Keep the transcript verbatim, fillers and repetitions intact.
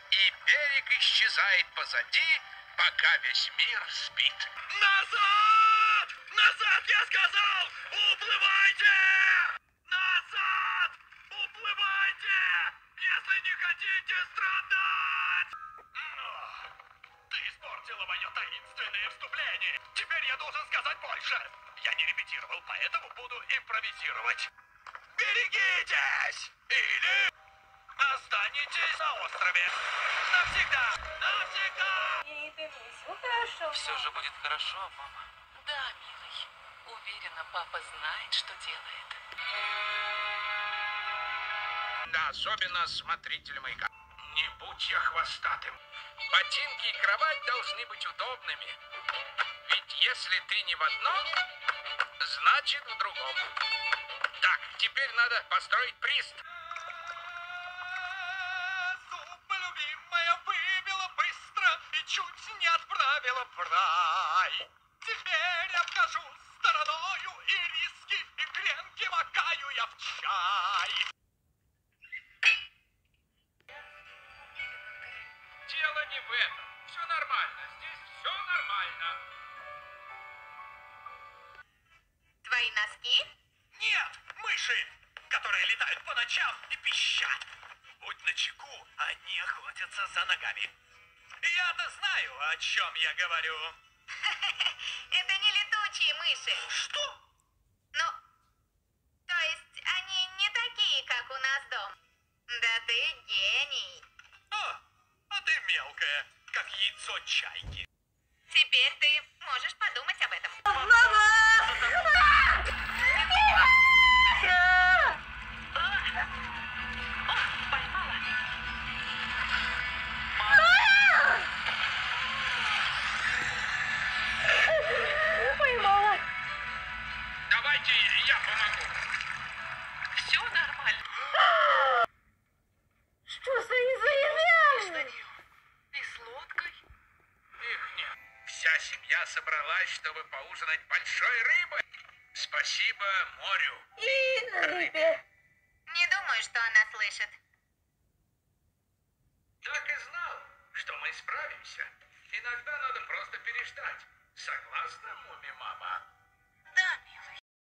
и берег исчезает позади, пока весь мир спит. Назад! Назад, я сказал! Уплывайте! Назад! Уплывайте! Если не хотите страдать! Ты испортила мое таинственное вступление. Теперь я должен сказать больше. Я не репетировал, поэтому буду импровизировать. Берегитесь! Или останетесь на острове. Навсегда! Навсегда! И ты мне все хорошо. Все же будет хорошо, мама. Да, милый. Уверена, папа знает, что делает. Да, особенно смотритель маяка. Не будь я хвостатым. Ботинки и кровать должны быть удобными. Ведь если ты не в одном, значит в другом. Так, теперь надо построить прист. Зубы любимая выбила быстро и чуть не отправила в рай. Теперь обхожу стороною и риски, и гренки макаю я в чай. Дело не в этом. Все нормально. Здесь все нормально. Твои носки? Нет, мыши, которые летают по ночам и пищат. Будь начеку, они охотятся за ногами. Я-то знаю, о чем я говорю. Это не летучие мыши. Что? Ну, то есть они не такие, как у нас дома. Да ты гений. А, а ты мелкая, как яйцо чайки. Теперь ты можешь подумать об этом. Поймала. Давайте я помогу. Все нормально. Что за язык? И с лодкой? Их нет. Вся семья собралась, чтобы поужинать большой рыбой. Спасибо морю. И рыбе. Не думаю, что она слышит. Так и знал, что мы справимся. Иногда надо просто переждать. Согласна, Муми-мама?